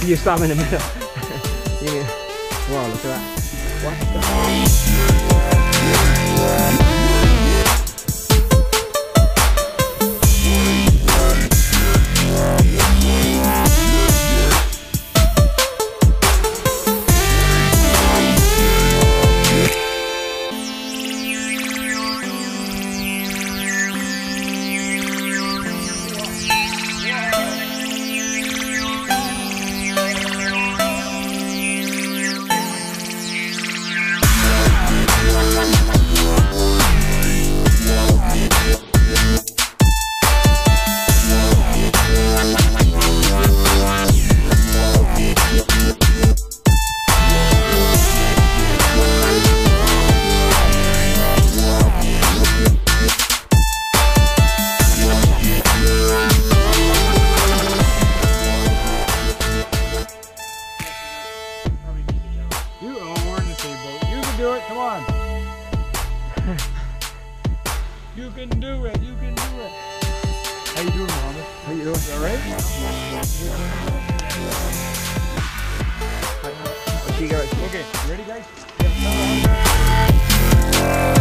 You stop in the middle. Wow, look at that. What the? Do it, come on. You can do it, you can do it. How you doing, Mohammed? How you doing? You alright? Okay, guys. Okay, you ready, guys? Yeah.